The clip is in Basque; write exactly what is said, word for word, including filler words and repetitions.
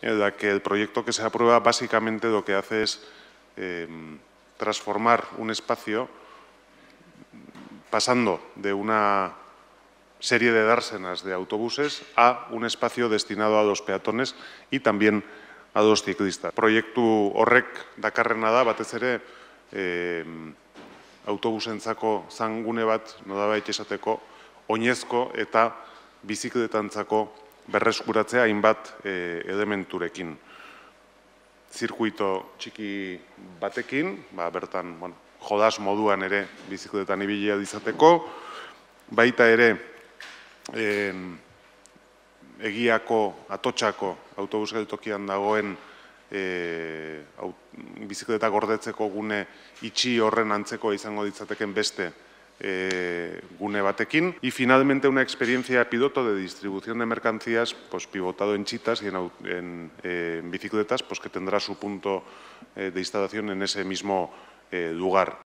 en la que el proyecto que se aprueba básicamente lo que hace es eh, transformar un espacio pasando de una serie de dársenas de autobuses a un espacio destinado a los peatones y también a los ciclistas. Proiektu horrek dakarrena da, batez ere, eh, autobusentzako zangune bat, nolabait esateko, oinezko eta bizikletantzako berreskuratzea hainbat eh, elementurekin. Zirkuito txiki batekin, ba, bertan bueno, jodas moduan ere bizikletan ibilia izateko, baita ere eh, egiako, atotxako autobus geltokian dagoen e, bizikleta gordetzeko gune itxi horren antzeko izango ditzateken beste e, gune batekin. Y finalmente una experiencia piloto de distribución de mercancías pues, pivotado en chitas y en, en, eh, en bicicletas pues, que tendrá su punto eh, de instalación en ese mismo eh, lugar.